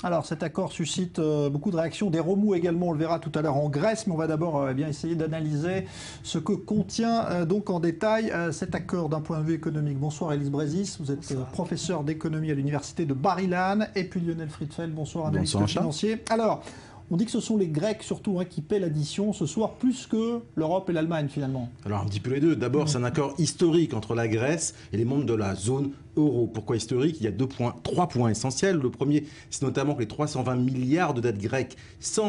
Alors cet accord suscite beaucoup de réactions, des remous également, on le verra tout à l'heure en Grèce, mais on va d'abord bien essayer d'analyser ce que contient donc en détail cet accord d'un point de vue économique. Bonsoir Élise Brésis, vous êtes professeur d'économie à l'université de Bar-Ilan, et puis Lionel Friedfeld, bonsoir analyste financier. Alors, on dit que ce sont les Grecs surtout qui paient l'addition ce soir, plus que l'Europe et l'Allemagne finalement. Alors un petit peu les deux. D'abord, c'est un accord historique entre la Grèce et les membres de la zone euro. Pourquoi historique? Il y a trois points essentiels. Le premier, c'est notamment que les 320 milliards de dettes grecques,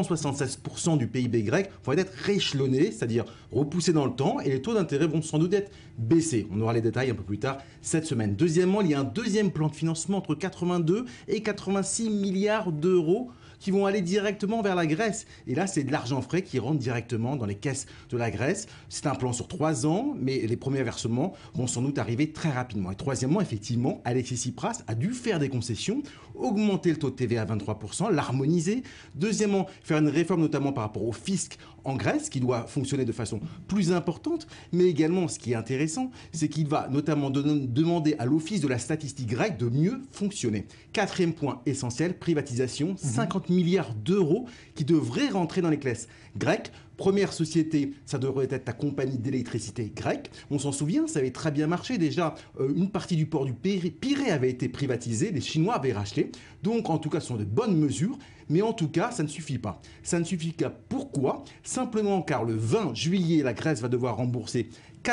176% du PIB grec, vont être rééchelonnés, c'est-à-dire repoussés dans le temps, et les taux d'intérêt vont sans doute être baissés. On aura les détails un peu plus tard cette semaine. Deuxièmement, il y a un deuxième plan de financement entre 82 et 86 milliards d'euros qui vont aller directement vers la Grèce. Et là, c'est de l'argent frais qui rentre directement dans les caisses de la Grèce. C'est un plan sur 3 ans, mais les premiers versements vont sans doute arriver très rapidement. Et troisièmement, effectivement, Alexis Tsipras a dû faire des concessions, augmenter le taux de TVA à 23%, l'harmoniser. Deuxièmement, faire une réforme notamment par rapport au fisc en Grèce, qui doit fonctionner de façon plus importante. Mais également, ce qui est intéressant, c'est qu'il va notamment demander à l'Office de la statistique grecque de mieux fonctionner. Quatrième point essentiel, privatisation, 50 milliards d'euros qui devraient rentrer dans les caisses grecques. Première société, ça devrait être la compagnie d'électricité grecque. On s'en souvient, ça avait très bien marché. Déjà, une partie du port du Pirée avait été privatisée, les Chinois avaient racheté. Donc, en tout cas, ce sont de bonnes mesures. Mais en tout cas, ça ne suffit pas. Ça ne suffit pas. Pourquoi? Simplement car le 20 juillet, la Grèce va devoir rembourser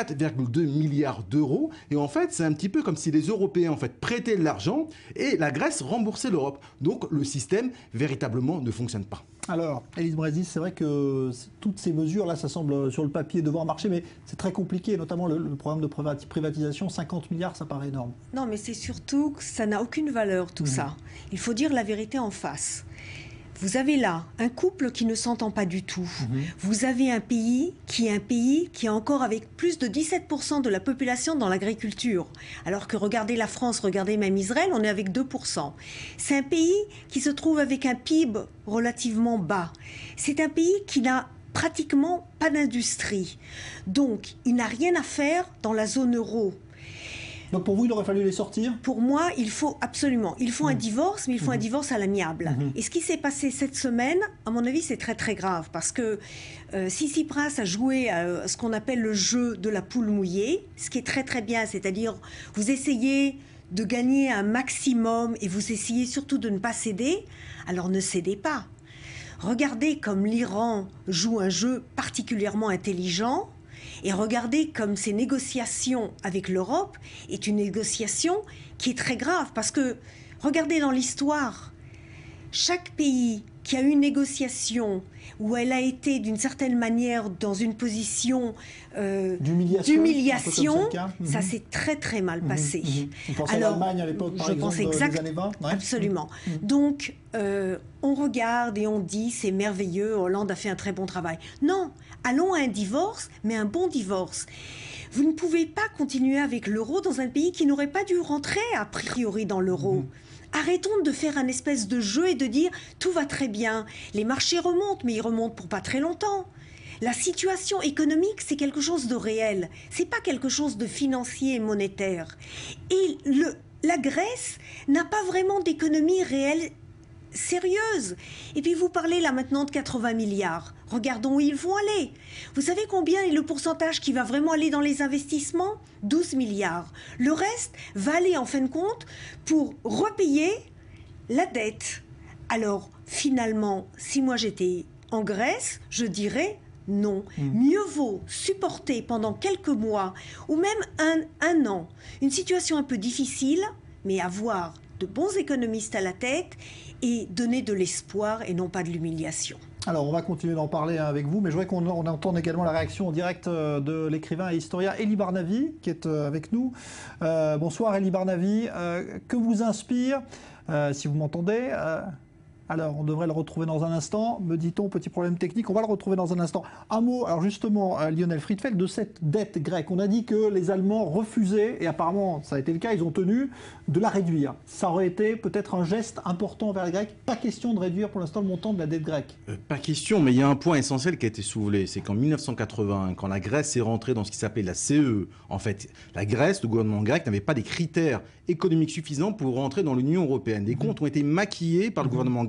4,2 milliards d'euros. Et en fait, c'est un petit peu comme si les Européens en fait, prêtaient de l'argent et la Grèce remboursait l'Europe. Donc, le système, véritablement, ne fonctionne pas. Alors, Élise Brésis, c'est vrai que toutes ces mesures, là, ça semble sur le papier devoir marcher, mais c'est très compliqué, notamment le programme de privatisation, 50 milliards, ça paraît énorme. Non, mais c'est surtout que ça n'a aucune valeur, tout ça. Il faut dire la vérité en face. Vous avez là un couple qui ne s'entend pas du tout. Vous avez un pays qui est encore avec plus de 17% de la population dans l'agriculture. Alors que regardez la France, regardez même Israël, on est avec 2%. C'est un pays qui se trouve avec un PIB relativement bas. C'est un pays qui n'a pratiquement pas d'industrie. Donc, il n'a rien à faire dans la zone euro. Donc pour vous, il aurait fallu les sortir? Pour moi, il faut absolument. Il faut un divorce, mais il faut un divorce à l'amiable. Et ce qui s'est passé cette semaine, à mon avis, c'est très très grave. Parce que si Tsipras a joué à ce qu'on appelle le jeu de la poule mouillée, ce qui est très très bien, c'est-à-dire vous essayez de gagner un maximum et vous essayez surtout de ne pas céder, alors ne cédez pas. Regardez comme l'Iran joue un jeu particulièrement intelligent. Et regardez comme ces négociations avec l'Europe est une négociation qui est très grave. Parce que, regardez dans l'histoire, chaque pays qui a eu une négociation où elle a été d'une certaine manière dans une position d'humiliation, ça s'est très très mal passé. On pense à l'Allemagne à l'époque, par exemple, des années 20. Ouais. Absolument. Donc, on regarde et on dit c'est merveilleux, Hollande a fait un très bon travail. Non, allons à un divorce, mais un bon divorce. Vous ne pouvez pas continuer avec l'euro dans un pays qui n'aurait pas dû rentrer a priori dans l'euro. Arrêtons de faire un espèce de jeu et de dire tout va très bien. Les marchés remontent, mais ils remontent pour pas très longtemps. La situation économique, c'est quelque chose de réel. C'est pas quelque chose de financier et monétaire. Et la Grèce n'a pas vraiment d'économie réelle sérieuse. Et puis vous parlez là maintenant de 80 milliards. Regardons où ils vont aller. Vous savez combien est le pourcentage qui va vraiment aller dans les investissements? 12 milliards. Le reste va aller en fin de compte pour repayer la dette. Alors finalement, si moi j'étais en Grèce, je dirais non. Mieux vaut supporter pendant quelques mois ou même un an une situation un peu difficile, mais avoir de bons économistes à la tête et donner de l'espoir et non pas de l'humiliation. Alors, on va continuer d'en parler avec vous, mais je voudrais qu'on entende également la réaction en direct de l'écrivain et historien Elie Barnavi, qui est avec nous. Bonsoir Elie Barnavi. Que vous inspire, si vous m'entendez alors, on devrait le retrouver dans un instant. Me dit-on, petit problème technique, on va le retrouver dans un instant. Un mot, alors justement, Lionel Friedfeld, de cette dette grecque. On a dit que les Allemands refusaient, et apparemment ça a été le cas, ils ont tenu, de la réduire. Ça aurait été peut-être un geste important vers les Grecs. Pas question de réduire pour l'instant le montant de la dette grecque. Pas question, mais il y a un point essentiel qui a été soulevé. C'est qu'en 1980, quand la Grèce est rentrée dans ce qui s'appelait la CE, en fait, la Grèce, le gouvernement grec, n'avait pas des critères économiques suffisants pour rentrer dans l'Union européenne. Les comptes ont été maquillés par le gouvernement grec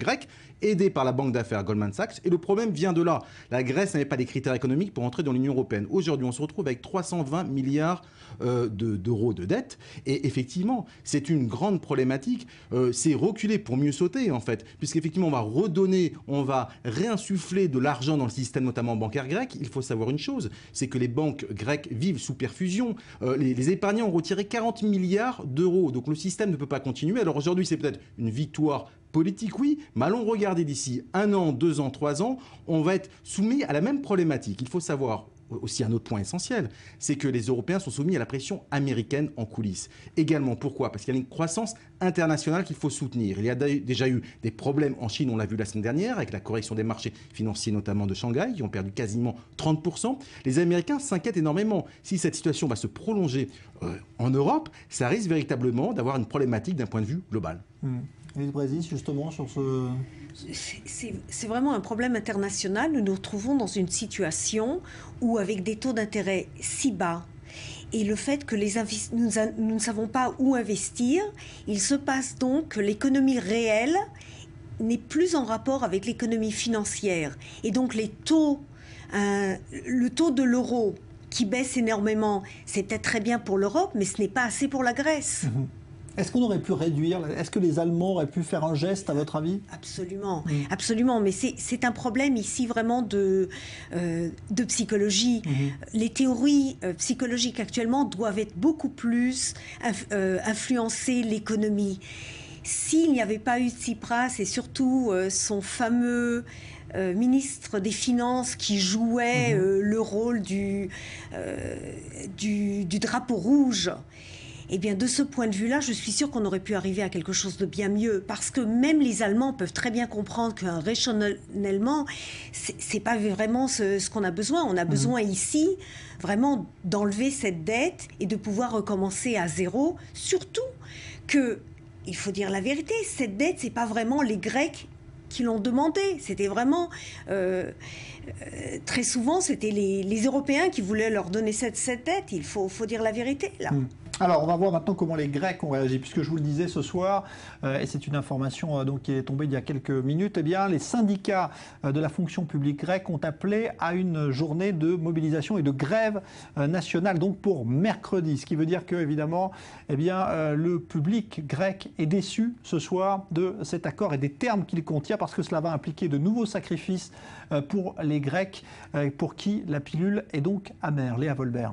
grecque, aidée par la banque d'affaires Goldman Sachs. Et le problème vient de là. La Grèce n'avait pas les critères économiques pour entrer dans l'Union européenne. Aujourd'hui, on se retrouve avec 320 milliards d'euros de dette. Et effectivement, c'est une grande problématique. C'est reculer pour mieux sauter, en fait. Puisqu'effectivement, on va redonner, on va réinsuffler de l'argent dans le système, notamment bancaire grec. Il faut savoir une chose, c'est que les banques grecques vivent sous perfusion. Les épargnants ont retiré 40 milliards d'euros. Donc le système ne peut pas continuer. Alors aujourd'hui, c'est peut-être une victoire politique, oui, mais allons regarder d'ici 1 an, 2 ans, 3 ans, on va être soumis à la même problématique. Il faut savoir aussi un autre point essentiel, c'est que les Européens sont soumis à la pression américaine en coulisses. Également, pourquoi ? Parce qu'il y a une croissance internationale qu'il faut soutenir. Il y a déjà eu des problèmes en Chine, on l'a vu la semaine dernière, avec la correction des marchés financiers, notamment de Shanghai, qui ont perdu quasiment 30%. Les Américains s'inquiètent énormément. Si cette situation va se prolonger en Europe, ça risque véritablement d'avoir une problématique d'un point de vue global. Élise Brézis, justement, sur ce... C'est vraiment un problème international. Nous nous retrouvons dans une situation où, avec des taux d'intérêt si bas, et le fait que nous ne savons pas où investir, il se passe donc que l'économie réelle n'est plus en rapport avec l'économie financière. Et donc le taux de l'euro qui baisse énormément, c'est peut-être très bien pour l'Europe, mais ce n'est pas assez pour la Grèce. Est-ce qu'on aurait pu réduire? Est-ce que les Allemands auraient pu faire un geste, à votre avis? Absolument, absolument. Mais c'est un problème ici vraiment de psychologie. Les théories psychologiques actuellement doivent être beaucoup plus influencer l'économie. S'il n'y avait pas eu Tsipras et surtout son fameux ministre des Finances qui jouait le rôle du drapeau rouge, eh bien, de ce point de vue-là, je suis sûre qu'on aurait pu arriver à quelque chose de bien mieux. Parce que même les Allemands peuvent très bien comprendre qu'un rationnellement, c'est pas vraiment ce qu'on a besoin. On a besoin ici, vraiment, d'enlever cette dette et de pouvoir recommencer à zéro. Surtout que, il faut dire la vérité, cette dette, c'est pas vraiment les Grecs qui l'ont demandé. C'était vraiment... très souvent, c'était les Européens qui voulaient leur donner cette dette. Il faut dire la vérité, là. Alors, on va voir maintenant comment les Grecs ont réagi, puisque je vous le disais ce soir, et c'est une information donc, qui est tombée il y a quelques minutes, eh bien, les syndicats de la fonction publique grecque ont appelé à une journée de mobilisation et de grève nationale, donc pour mercredi, ce qui veut dire que, évidemment, eh bien, le public grec est déçu ce soir de cet accord et des termes qu'il contient, parce que cela va impliquer de nouveaux sacrifices pour les Grecs, pour qui la pilule est donc amère. Léa Volbert.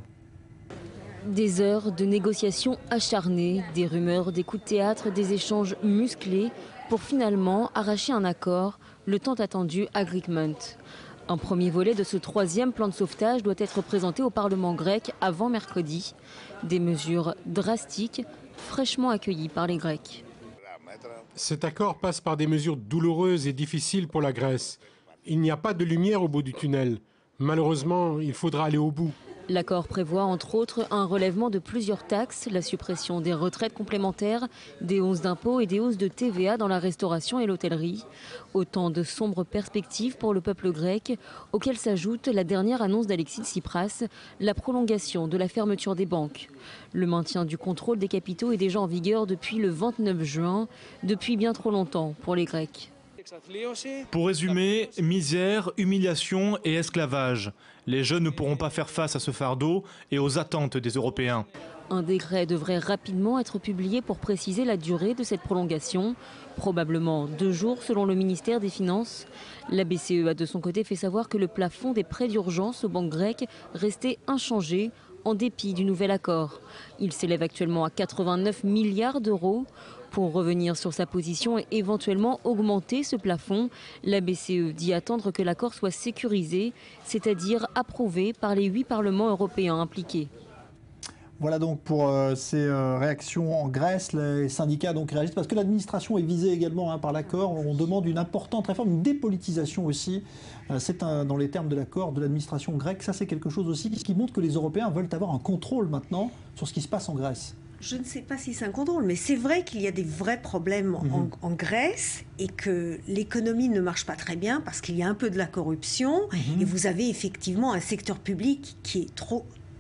Des heures de négociations acharnées, des rumeurs, des coups de théâtre, des échanges musclés pour finalement arracher un accord, le tant attendu agreement. Un premier volet de ce troisième plan de sauvetage doit être présenté au Parlement grec avant mercredi. Des mesures drastiques, fraîchement accueillies par les Grecs. Cet accord passe par des mesures douloureuses et difficiles pour la Grèce. Il n'y a pas de lumière au bout du tunnel. Malheureusement, il faudra aller au bout. L'accord prévoit entre autres un relèvement de plusieurs taxes, la suppression des retraites complémentaires, des hausses d'impôts et des hausses de TVA dans la restauration et l'hôtellerie. Autant de sombres perspectives pour le peuple grec, auxquelles s'ajoute la dernière annonce d'Alexis Tsipras, la prolongation de la fermeture des banques. Le maintien du contrôle des capitaux est déjà en vigueur depuis le 29 juin, depuis bien trop longtemps pour les Grecs. Pour résumer, misère, humiliation et esclavage. Les jeunes ne pourront pas faire face à ce fardeau et aux attentes des Européens. Un décret devrait rapidement être publié pour préciser la durée de cette prolongation, probablement 2 jours selon le ministère des Finances. La BCE a de son côté fait savoir que le plafond des prêts d'urgence aux banques grecques restait inchangé en dépit du nouvel accord. Il s'élève actuellement à 89 milliards d'euros. Pour revenir sur sa position et éventuellement augmenter ce plafond, la BCE dit attendre que l'accord soit sécurisé, c'est-à-dire approuvé par les 8 parlements européens impliqués. Voilà donc pour ces réactions en Grèce. Les syndicats donc réagissent parce que l'administration est visée également par l'accord. On demande une importante réforme, une dépolitisation aussi. C'est dans les termes de l'accord de l'administration grecque. Ça, c'est quelque chose aussi qui montre que les Européens veulent avoir un contrôle maintenant sur ce qui se passe en Grèce. Je ne sais pas si c'est un contrôle, mais c'est vrai qu'il y a des vrais problèmes en Grèce et que l'économie ne marche pas très bien parce qu'il y a un peu de la corruption et vous avez effectivement un secteur public qui est trop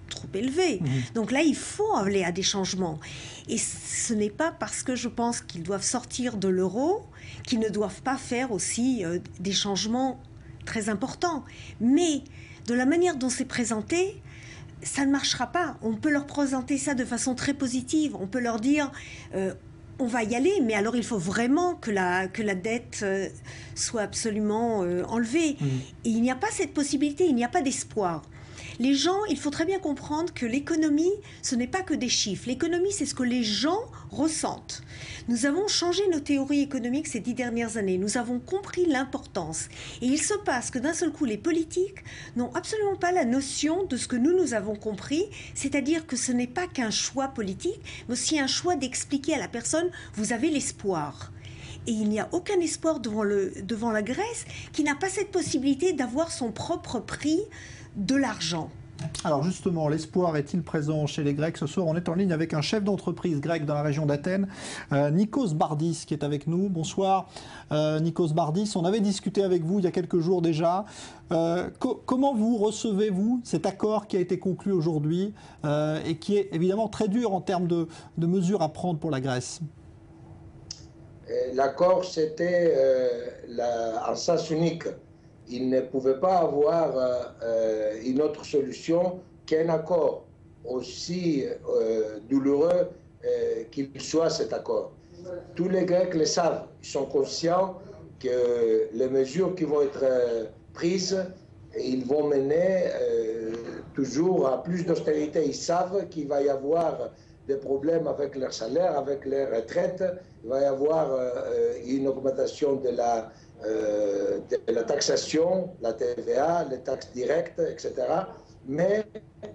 trop élevé. Donc là, il faut aller à des changements. Et ce n'est pas parce que je pense qu'ils doivent sortir de l'euro qu'ils ne doivent pas faire aussi des changements très importants. Mais de la manière dont c'est présenté, ça ne marchera pas. On peut leur présenter ça de façon très positive. On peut leur dire... on va y aller, mais alors il faut vraiment que la dette soit absolument enlevée. Et il n'y a pas cette possibilité, il n'y a pas d'espoir. Les gens, il faut très bien comprendre que l'économie, ce n'est pas que des chiffres. L'économie, c'est ce que les gens ressentent. Nous avons changé nos théories économiques ces 10 dernières années. Nous avons compris l'importance. Et il se passe que d'un seul coup, les politiques n'ont absolument pas la notion de ce que nous avons compris, c'est-à-dire que ce n'est pas qu'un choix politique, mais aussi un choix d'expliquer à la personne, vous avez l'espoir. Et il n'y a aucun espoir devant la Grèce qui n'a pas cette possibilité d'avoir son propre prix de l'argent. Alors justement, l'espoir est-il présent chez les Grecs? Ce soir, on est en ligne avec un chef d'entreprise grec dans la région d'Athènes, Nikos Bardis, qui est avec nous. Bonsoir, Nikos Bardis. On avait discuté avec vous il y a quelques jours déjà. Comment vous recevez-vous cet accord qui a été conclu aujourd'hui et qui est évidemment très dur en termes de mesures à prendre pour la Grèce? L'accord, c'était un sens unique. Il ne pouvait pas avoir une autre solution qu'un accord, aussi douloureux qu'il soit cet accord. Tous les Grecs le savent, ils sont conscients que les mesures qui vont être prises, ils vont mener toujours à plus d'austérité. Ils savent qu'il va y avoir des problèmes avec leur salaire, avec les retraites, il va y avoir une augmentation de la taxation, la TVA, les taxes directes, etc. Mais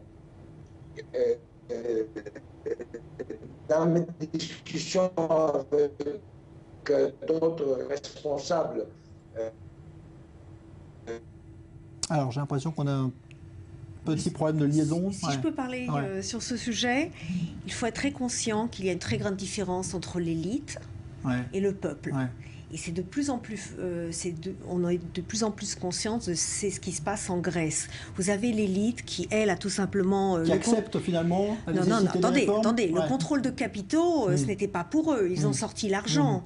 dans mes discussions avec d'autres responsables... Alors j'ai l'impression qu'on a un petit problème de liaison. Si je peux parler sur ce sujet, il faut être très conscient qu'il y a une très grande différence entre l'élite et le peuple. Et c'est de plus en plus, on est de plus en plus conscient de ce qui se passe en Grèce. Vous avez l'élite qui, elle, a tout simplement... qui accepte finalement la non, nécessité de attendez. Le contrôle de capitaux, ce n'était pas pour eux. Ils ont sorti l'argent.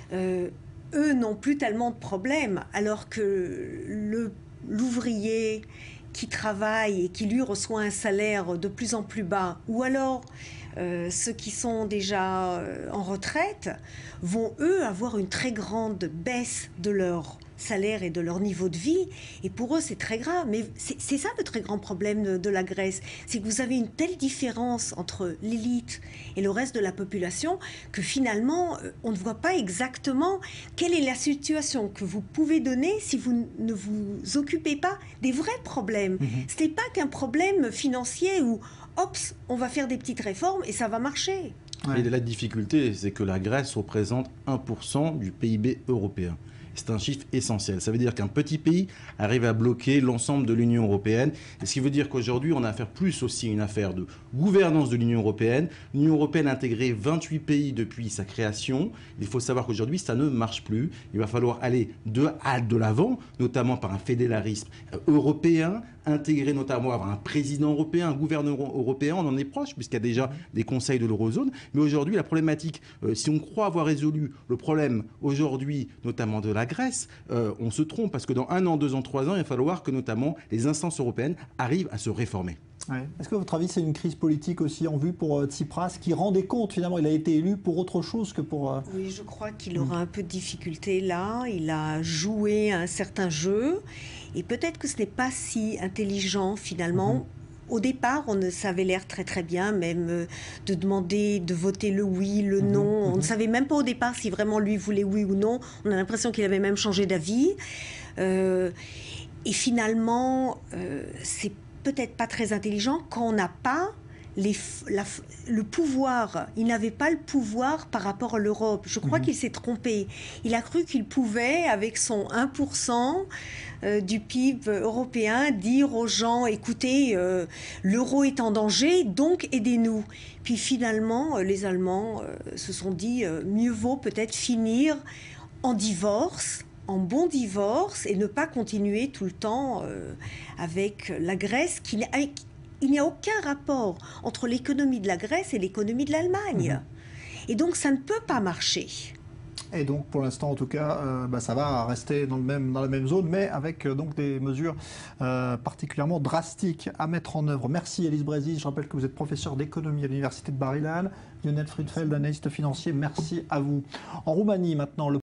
Eux n'ont plus tellement de problèmes, alors que l'ouvrier qui travaille et qui, lui, reçoit un salaire de plus en plus bas, ou alors... ceux qui sont déjà en retraite vont, eux, avoir une très grande baisse de leur salaire et de leur niveau de vie. Et pour eux, c'est très grave. Mais c'est ça le très grand problème de la Grèce. C'est que vous avez une telle différence entre l'élite et le reste de la population que finalement, on ne voit pas exactement quelle est la situation que vous pouvez donner si vous ne vous occupez pas des vrais problèmes. Ce n'est pas qu'un problème financier où hop, on va faire des petites réformes et ça va marcher. Et la difficulté, c'est que la Grèce représente 1% du PIB européen. C'est un chiffre essentiel. Ça veut dire qu'un petit pays arrive à bloquer l'ensemble de l'Union européenne. Et ce qui veut dire qu'aujourd'hui, on a affaire plus aussi une affaire de gouvernance de l'Union européenne. L'Union européenne a intégré 28 pays depuis sa création. Il faut savoir qu'aujourd'hui, ça ne marche plus. Il va falloir aller de l'avant, notamment par un fédéralisme européen, intégrer notamment avoir un président européen, un gouvernement européen. On en est proche puisqu'il y a déjà des conseils de l'eurozone. Mais aujourd'hui, la problématique, si on croit avoir résolu le problème aujourd'hui, notamment de la Grèce, on se trompe parce que dans 1 an, 2 ans, 3 ans, il va falloir que notamment les instances européennes arrivent à se réformer. Est-ce que, à votre avis, c'est une crise politique aussi en vue pour Tsipras, qui rendait compte, finalement, il a été élu pour autre chose que pour... Oui, je crois qu'il aura un peu de difficulté là. Il a joué à un certain jeu. Et peut-être que ce n'est pas si intelligent, finalement. Au départ, ça avait l'air très très bien, même de demander de voter le oui, le non. On ne savait même pas au départ si vraiment lui voulait oui ou non. On a l'impression qu'il avait même changé d'avis. Et finalement, c'est peut-être pas très intelligent quand on n'a pas le pouvoir. Il n'avait pas le pouvoir par rapport à l'Europe. Je crois qu'il s'est trompé. Il a cru qu'il pouvait, avec son 1% du PIB européen, dire aux gens, écoutez, l'euro est en danger, donc aidez-nous. Puis finalement, les Allemands se sont dit, mieux vaut peut-être finir en divorce, en bon divorce, et ne pas continuer tout le temps avec la Grèce il n'y a aucun rapport entre l'économie de la Grèce et l'économie de l'Allemagne. Et donc, ça ne peut pas marcher. Et donc, pour l'instant, en tout cas, ça va rester dans la même zone, mais avec donc des mesures particulièrement drastiques à mettre en œuvre. Merci, Élise Brézis. Je rappelle que vous êtes professeur d'économie à l'Université de Bar-Ilan. Lionel Friedfeld, analyste financier, merci à vous. En Roumanie, maintenant,